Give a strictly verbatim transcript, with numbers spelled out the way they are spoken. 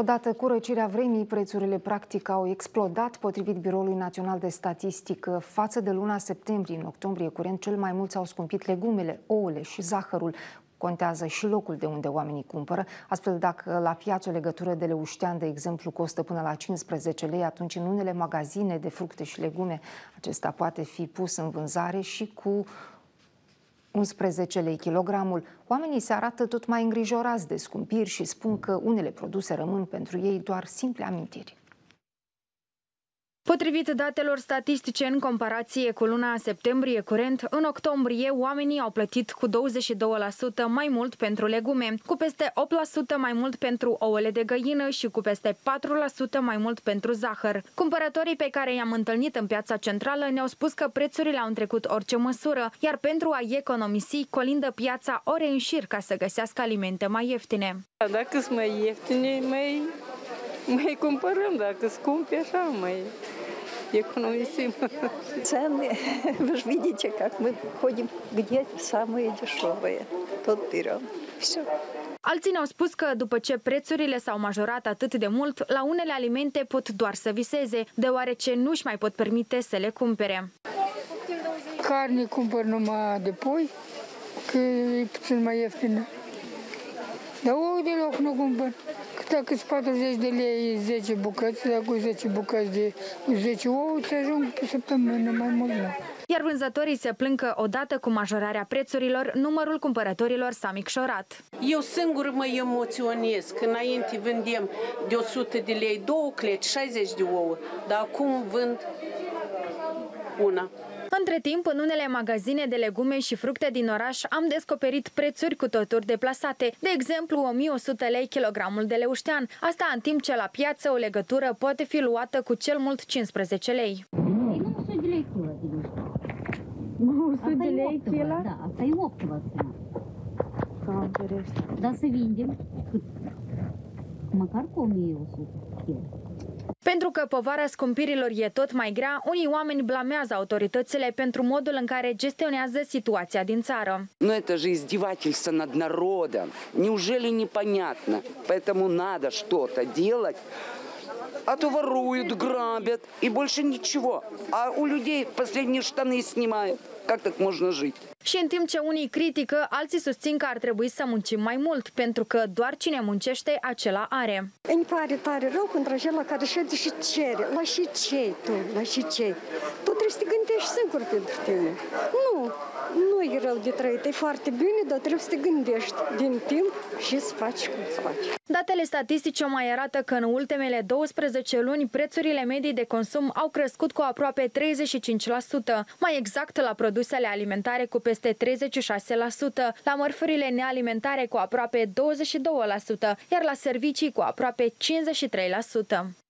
Odată cu răcirea vremii, prețurile practic au explodat. Potrivit Biroului Național de Statistică, față de luna septembrie, în octombrie curent, cel mai mult s-au scumpit legumele, ouăle și zahărul. Contează și locul de unde oamenii cumpără. Astfel, dacă la piață o legătură de leuștean, de exemplu, costă până la cincisprezece lei, atunci în unele magazine de fructe și legume acesta poate fi pus în vânzare și cu unsprezece lei kilogramul. Oamenii se arată tot mai îngrijorați de scumpiri și spun că unele produse rămân pentru ei doar simple amintiri. Potrivit datelor statistice, în comparație cu luna septembrie curent, în octombrie oamenii au plătit cu douăzeci și doi la sută mai mult pentru legume, cu peste opt la sută mai mult pentru ouăle de găină și cu peste patru la sută mai mult pentru zahăr. Cumpărătorii pe care i-am întâlnit în piața centrală ne-au spus că prețurile au întrecut orice măsură, iar pentru a economisi, colindă piața ore în șir ca să găsească alimente mai ieftine. Dacă sunt mai ieftine, mai, mai cumpărăm, dacă scumpe, așa mai экономисим. Цены, вы же видите, как мы ходим, где самые дешевые, тот берем. Все. Alții ne-au spus că după ce prețurile s-au majorat atât de mult, la unele alimente pot doar să viseze, deoarece nu-și mai pot permite să le cumpere. Carne cumpăr numai de pui, că e puțin mai ieftină. Dar ouă deloc nu cumpăr. Dacă sunt patruzeci de lei, zece bucăți, dacă zece bucăți de zece ouă, ți ajung pe săptămână, mai mult nu. Iar vânzătorii se plâng că odată cu majorarea prețurilor, numărul cumpărătorilor s-a micșorat. Eu singur mă emoționez, că înainte vândem de o sută de lei două cleci, șaizeci de ouă, dar acum vând una. Între timp, în unele magazine de legume și fructe din oraș am descoperit prețuri cu toturi deplasate, de exemplu o mie o sută lei kilogramul de leuștean, asta în timp ce la piață o legătură poate fi luată cu cel mult cincisprezece lei. nouă sute de lei kilo de leuștean. nouă sute de lei kilo? Da, asta e optova țena. Dar să vindem cât? Măcar cu o mie o sută kilo. Pentru că povara scumpirilor e tot mai grea, unii oameni blamează autoritățile pentru modul în care gestionează situația din țară. Но это же издевательство над народом. Неужели непонятно? Поэтому надо что-то делать. А то воруют, грабят и больше ничего. А у людей последние штаны снимают. Как так можно жить? Și în timp ce unii critică, alții susțin că ar trebui să muncim mai mult, pentru că doar cine muncește, acela are. Îmi pare tare rău pentru acela care șede și cere. La și cei tu, la și cei. Tu trebuie să te gândești singur pentru tine. Nu, nu e rău de trăit, e foarte bine, dar trebuie să te gândești din timp și să faci cum să faci. Datele statistice mai arată că în ultimele douăsprezece luni prețurile medii de consum au crescut cu aproape treizeci și cinci la sută, mai exact la produsele alimentare cu peste treizeci și șase la sută, la mărfurile nealimentare cu aproape douăzeci și doi la sută, iar la servicii cu aproape cincizeci și trei la sută.